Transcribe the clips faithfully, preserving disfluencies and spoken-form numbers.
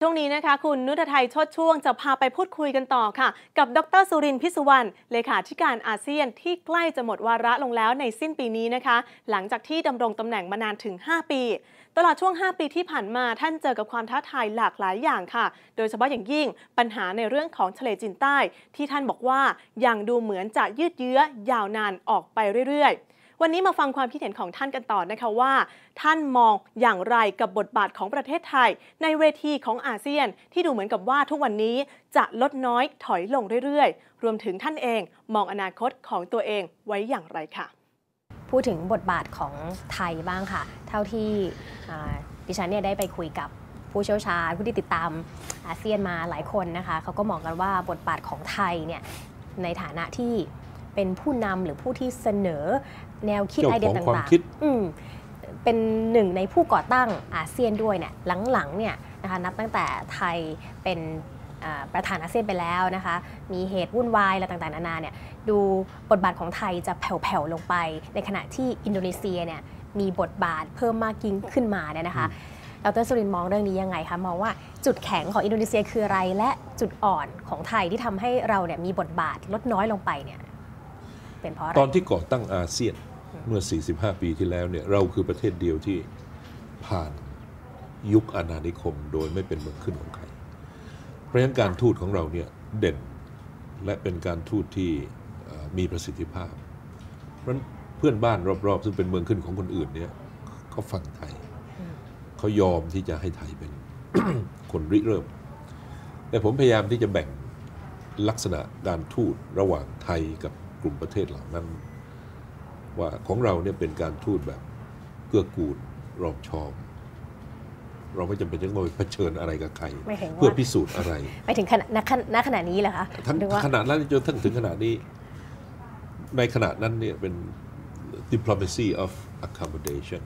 ช่วงนี้นะคะคุณนุชไทยโชติช่วงจะพาไปพูดคุยกันต่อค่ะกับดรสุรินทร์พิสุวรรณเลขาธิการอาเซียนที่ใกล้จะหมดวาระลงแล้วในสิ้นปีนี้นะคะหลังจากที่ดำรงตำแหน่งมานานถึงห้าปีตลอดช่วงห้าปีที่ผ่านมาท่านเจอกับความท้าทายหลากหลายอย่างค่ะโดยเฉพาะอย่างยิ่งปัญหาในเรื่องของทะเลจีนใต้ที่ท่านบอกว่ายังดูเหมือนจะยืดเยื้อยาวนานออกไปเรื่อยๆวันนี้มาฟังความคิดเห็นของท่านกันต่อนะคะว่าท่านมองอย่างไรกับบทบาทของประเทศไทยในเวทีของอาเซียนที่ดูเหมือนกับว่าทุกวันนี้จะลดน้อยถอยลงเรื่อยๆรวมถึงท่านเองมองอนาคตของตัวเองไว้อย่างไรค่ะพูดถึงบทบาทของไทยบ้างค่ะเท่าที่ดิฉันเนี่ยได้ไปคุยกับผู้เชี่ยวชาญผู้ที่ติดตามอาเซียนมาหลายคนนะคะเขาก็มองกันว่าบทบาทของไทยเนี่ยในฐานะที่เป็นผู้นำหรือผู้ที่เสนอแนวคิดไอเดียต่างๆเป็นหนึ่งในผู้ก่อตั้งอาเซียนด้วยเนี่ยหลังๆเนี่ยนะคะนับตั้งแต่ไทยเป็นประธานอาเซียนไปแล้วนะคะมีเหตุวุ่นวายอะไรต่างๆนานาเนี่ยดูบทบาทของไทยจะแผ่วๆลงไปในขณะที่อินโดนีเซียเนี่ยมีบทบาทเพิ่มมากยิ่งขึ้นมาเนี่ยนะคะดร.สุรินทร์มองเรื่องนี้ยังไงคะมองว่าจุดแข็งของอินโดนีเซียคืออะไรและจุดอ่อนของไทยที่ทำให้เราเนี่ยมีบทบาทลดน้อยลงไปเนี่ยเป็นเพราะอะไรตอนที่ก่อตั้งอาเซียนเมื่อสี่สิบห้าปีที่แล้วเนี่ยเราคือประเทศเดียวที่ผ่านยุคอาณานิคมโดยไม่เป็นเมืองขึ้นของใครเพราะฉะนั้นการทูตของเราเนี่ยเด่นและเป็นการทูตที่มีประสิทธิภาพเพราะเพื่อนบ้านรอบๆซึ่งเป็นเมืองขึ้นของคนอื่นเนี่ยเขาฟังไทยเขายอมที่จะให้ไทยเป็น คนริเริ่มแต่ผมพยายามที่จะแบ่งลักษณะการทูตระหว่างไทยกับกลุ่มประเทศเหล่านั้นว่าของเราเนี่ยเป็นการทูตแบบเกื้อกูลรอบชอบเราไม่จำเป็นต้องไปเผชิญอะไรกับใครเพื่อพิสูจน์อะไรไปถึงขณะณขณะนี้เหรอคะทั้งขนาดนั้นจนถึงขนาดนี้ในขณะนั้นเนี่ยเป็น diplomacy of accommodation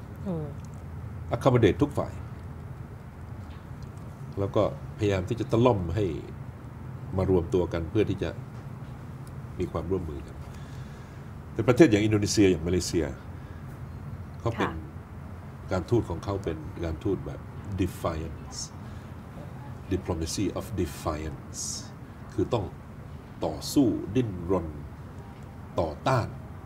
accommodate ทุกฝ่ายแล้วก็พยายามที่จะตะล่อมให้มารวมตัวกันเพื่อที่จะมีความร่วมมือกันแต่ประเทศอย่างอินโดนีเซียอย่างมาเลเซียเขาเป็นการทูตของเขาเป็นการทูตแบบ defiance diplomacy of defiance คือต้องต่อสู้ดิ้นรนต่อต้าน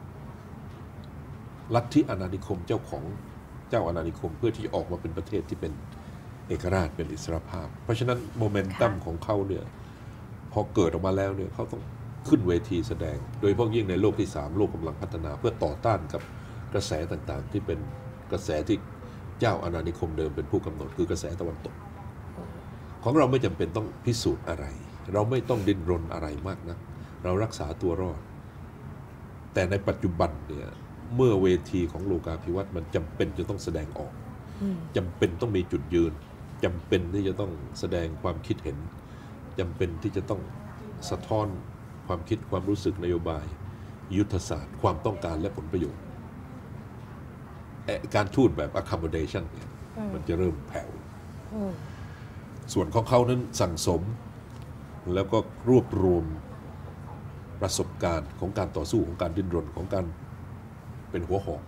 ลัทธิอาณานิคมเจ้าของเจ้าอาณานิคมเพื่อที่จะออกมาเป็นประเทศที่เป็นเอกราชเป็นอิสรภาพเพราะฉะนั้นโมเมนตัมของเขาเนี่ยพอเกิดออกมาแล้วเนี่ยเขาต้องขึ้นเวทีแสดงโดยเฉพาะยิ่งในโลกที่สามโลกกำลังพัฒนาเพื่อต่อต้านกับกระแสต่างๆที่เป็นกระแสที่เจ้าอาณานิคมเดิมเป็นผู้กำหนดคือกระแสตะวันตกของเราไม่จำเป็นต้องพิสูจน์อะไรเราไม่ต้องดิ้นรนอะไรมากนะเรารักษาตัวรอดแต่ในปัจจุบันเนี่ยเมื่อเวทีของโลกาภิวัตน์มันจำเป็นจะต้องแสดงออกจำเป็นต้องมีจุดยืนจำเป็นที่จะต้องแสดงความคิดเห็นจำเป็นที่จะต้องสะท้อนความคิดความรู้สึกนโยบายยุทธศาสตร์ความต้องการและผลประโยชน์การทูตแบบ accommodation เนี่ยมันจะเริ่มแผ่วส่วนของเขานั้นสั่งสมแล้วก็รวบรวมประสบการณ์ของการต่อสู้ของการดิ้นรนของการเป็นหัวหอก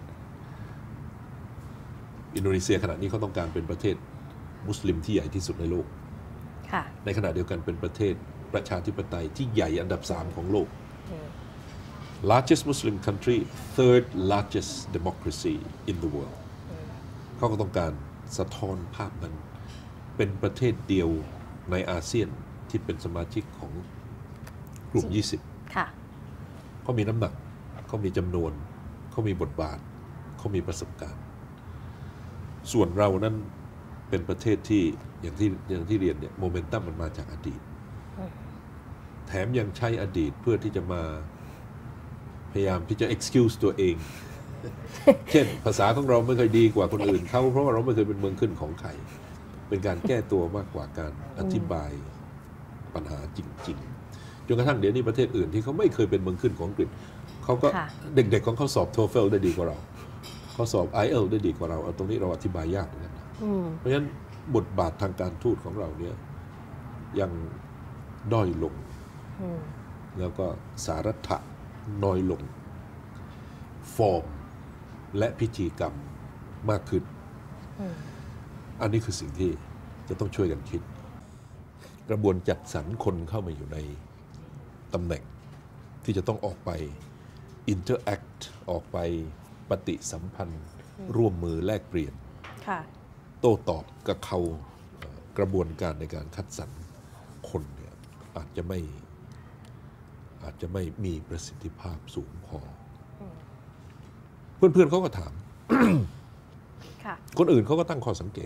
อินโดนีเซียขณะนี้เขาต้องการเป็นประเทศมุสลิมที่ใหญ่ที่สุดในโลกในขณะเดียวกันเป็นประเทศประชาธิปไตยที่ใหญ่อันดับสามของโลก largest Muslim country third largest democracy in the world เขาก็ต้องการสะท้อนภาพนั้นเป็นประเทศเดียวในอาเซียนที่เป็นสมาชิกของกลุ่มยี่สิบเขามีน้ำหนักเขามีจำนวนเขามีบทบาทเขามีประสบการณ์ส่วนเรานั้นเป็นประเทศที่อย่างที่อย่างที่เรียนเนี่ยโมเมนตัมมันมาจากอดีตแถมยังใช้อดีตเพื่อที่จะมาพยายามที่จะ excuse ตัวเอง เช่นภาษาของเราไม่เคยดีกว่าคนอื่นเขาเพราะว่าเราไม่เคยเป็นเมืองขึ้นของใครเป็นการแก้ตัวมากกว่าการอธิบายปัญหาจริงๆจนกระทั่งเดี๋ยวนี้ประเทศอื่นที่เขาไม่เคยเป็นเมืองขึ้นของอังกฤษเขาก็เด็กๆของเขาสอบ โทเฟล ได้ดีกว่าเราเขาสอบ ไอ เอล ได้ดีกว่าเราเอาตรงนี้เราอธิบายยากเหมือนกันเพราะฉะนั้นบทบาททางการทูตของเราเนี่ยยังด้อยลงแล้วก็สารัตถะน้อยลงฟอร์มและพิธีกรรมมากขึ้นอันนี้คือสิ่งที่จะต้องช่วยกันคิดกระบวนจัดสรรคนเข้ามาอยู่ในตำแหน่งที่จะต้องออกไป interact ออกไปปฏิสัมพันธ์ร่วมมือแลกเปลี่ยนโต้ตอบกับเขากระบวนการในการคัดสรรคนเนี่ยอาจจะไม่อาจจะไม่มีประสิทธิภาพสูงพอเพื่อนๆเขาก็ถาม คนอื่นเขาก็ตั้งข้อสังเกต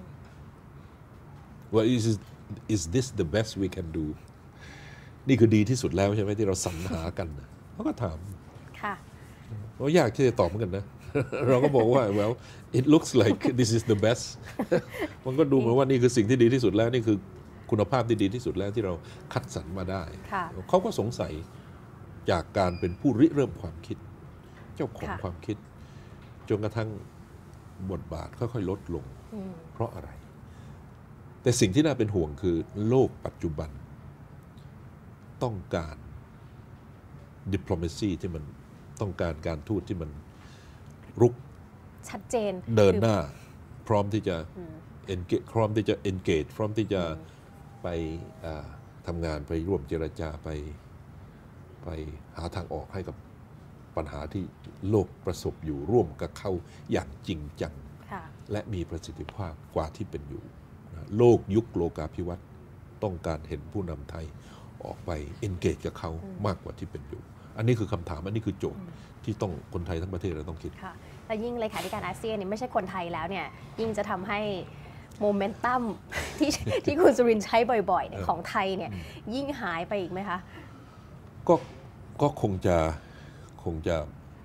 ว่า is is this the best we can do นี่คือดีที่สุดแล้วใช่ไหมที่เราสรรหากันเขาก็ถามเรายากที่จะตอบเหมือนกันนะ เราก็บอกว่า well it looks like this is the best มันก็ดูเหมือนว่านี่คือสิ่งที่ดีที่สุดแล้วนี่คือคุณภาพที่ดีที่สุดแล้วที่เราคัดสรรมาได้เขาก็สงสัยจากการเป็นผู้ริเริ่มความคิดเจ้าของความคิดจนกระทั่งบทบาทค่อยๆลดลงเพราะอะไรแต่สิ่งที่น่าเป็นห่วงคือโลกปัจจุบันต้องการ diplomacy ที่มันต้องการการทูตที่มันรุกชัดเจนเดินหน้าพร้อมที่จะ engage พร้อมที่จะ engage พร้อมที่จะไปทำงานไปร่วมเจรจาไปไปหาทางออกให้กับปัญหาที่โลกประสบอยู่ร่วมกับเขาอย่างจริงจังและมีประสิทธิภาพกว่าที่เป็นอยู่โลกยุคโลกาภิวัตน์ต้องการเห็นผู้นำไทยออกไป engage กับเขามากกว่าที่เป็นอยู่อันนี้คือคำถามอันนี้คือโจทย์ที่ต้องคนไทยทั้งประเทศเราต้องคิดค่ะและยิ่งเลขาธิการอาเซียนนี่ไม่ใช่คนไทยแล้วเนี่ยยิ่งจะทำให้โมเมนตัมที่ที่คุณสุรินทร์ใช้บ่อยๆของไทยเนี่ยยิ่งหายไปอีกไหมคะก็ก็คงจะคงจะ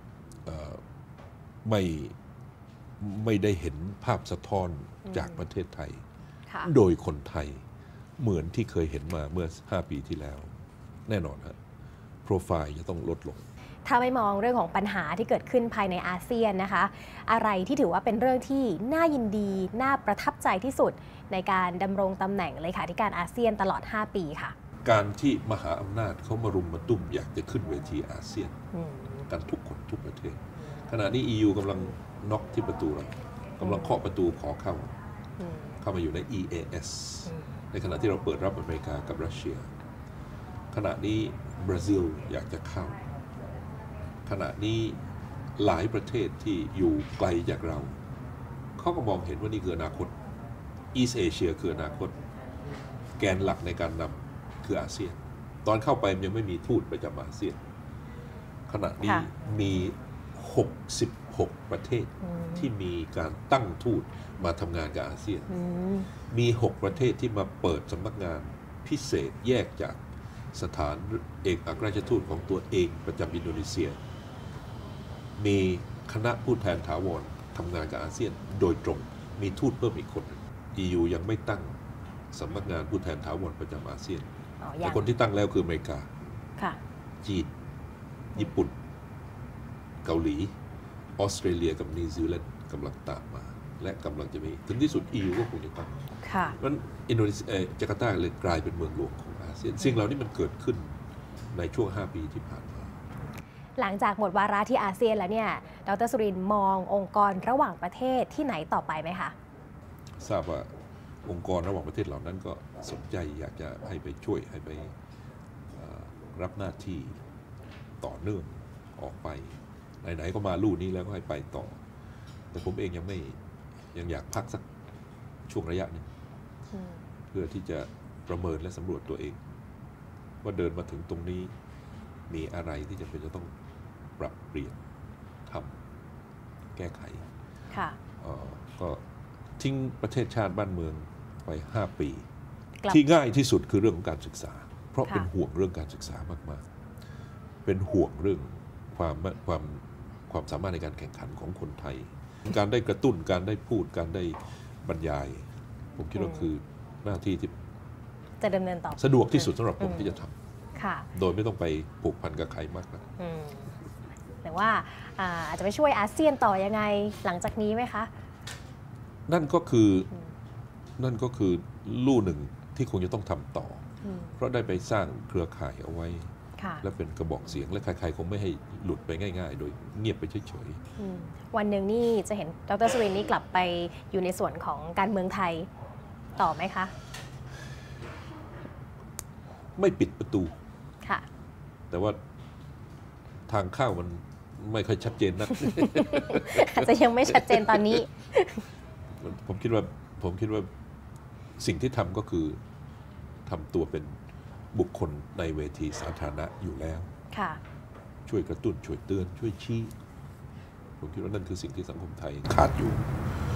ไม่ไม่ได้เห็นภาพสะท้อนจากประเทศไทยโดยคนไทยเหมือนที่เคยเห็นมาเมื่อห้าปีที่แล้วแน่นอนฮะโปรไฟล์จะต้องลดลงถ้าไม่มองเรื่องของปัญหาที่เกิดขึ้นภายในอาเซียนนะคะอะไรที่ถือว่าเป็นเรื่องที่น่ายินดีน่าประทับใจที่สุดในการดำรงตำแหน่งเลขาธิการอาเซียนตลอดห้าปีค่ะการที่มหาอำนาจเขามารุมมาตุ้มอยากจะขึ้นเวทีอาเซียนกันทุกคนทุกประเทศขณะนี้ อี ยู กำลังน็อกที่ประตูเรากำลังเคาะประตูขอเข้าเข้ามาอยู่ใน อี เอ เอส ในขณะที่เราเปิดรับอเมริกากับรัสเซียขณะนี้บราซิลอยากจะเข้าขณะนี้หลายประเทศที่อยู่ไกลจากเราเขาก็มองเห็นว่านี่คืออนาคต East Asia คืออนาคตแกนหลักในการนำคืออาเซียนตอนเข้าไปยังไม่มีทูตประจำอาเซียนขณะนี้มีหกสิบหกประเทศที่มีการตั้งทูตมาทำงานกับอาเซียนมีหกประเทศที่มาเปิดสำนักงานพิเศษแยกจากสถานเอกอัครราชทูตของตัวเองประจำอินโดนีเซียมีคณะผู้แทนถาวรทำงานกับอาเซียนโดยตรงมีทูตเพิ่มอีกคน อี ยู ยังไม่ตั้งสำนักงานผู้แทนถาวรประจำอาเซียนแต่คนที่ตั้งแล้วคืออเมริกาจีนญี่ปุ่นเกาหลีออสเตรเลียกับนิวซีแลนด์กำลังตามมาและกำลังจะมีถึงที่สุด อี ยู ก็คงจะตั้งเพราะอินโดนีเซียจาการ์ตาเลยกลายเป็นเมืองหลวงของอาเซียนสิ่งเหล่านี้มันเกิดขึ้นในช่วงห้าปีที่ผ่านมาหลังจากหมดวาระที่อาเซียนแล้วเนี่ยดร.สุรินทร์มององค์กรระหว่างประเทศที่ไหนต่อไปไหมคะทราบว่าองค์กรระหว่างประเทศเหล่านั้นก็สนใจอยากจะให้ไปช่วยให้ไปรับหน้าที่ต่อเนื่องออกไปไหนๆก็มาลู่นี้แล้วก็ให้ไปต่อแต่ผมเองยังไม่ยังอยากพักสักช่วงระยะหนึ่งเพื่อที่จะประเมินและสำรวจตัวเองว่าเดินมาถึงตรงนี้มีอะไรที่จะเป็นจะต้องปรับเปลี่ยนทำแก้ไขก็ทิ้งประเทศชาติบ้านเมืองไปห้าปีที่ง่ายที่สุดคือเรื่องของการศึกษาเพราะเป็นห่วงเรื่องการศึกษามากๆเป็นห่วงเรื่องความความความสามารถในการแข่งขันของคนไทยการได้กระตุ้นการได้พูดการได้บรรยายผมคิดว่าคือหน้าที่ที่จะดำเนินต่อสะดวกที่สุดสำหรับผมที่จะทำโดยไม่ต้องไปผูกพันกับใครมากนะแต่ว่าอาจจะไปช่วยอาเซียนต่อยังไงหลังจากนี้ไหมคะนั่นก็คือนั่นก็คือลู่หนึ่งที่คงจะต้องทำต่อเพราะได้ไปสร้างเครือข่ายเอาไว้และเป็นกระบอกเสียงและใครๆคงไม่ให้หลุดไปง่ายๆโดยเงียบไปเฉยๆวันหนึ่งนี่จะเห็นดร.สุรินทร์นี่กลับไปอยู่ในส่วนของการเมืองไทยต่อไหมคะไม่ปิดประตูค่ะแต่ว่าทางเข้ามันไม่ค่อยชัดเจนนักอาจจะยังไม่ชัดเจนตอนนี้ผมคิดว่าผมคิดว่าสิ่งที่ทำก็คือทำตัวเป็นบุคคลในเวทีสาธารณะอยู่แล้วค่ะช่วยกระตุ้นช่วยเตือนช่วยชี้ผมคิดว่านั่นคือสิ่งที่สังคมไทยขาดอยู่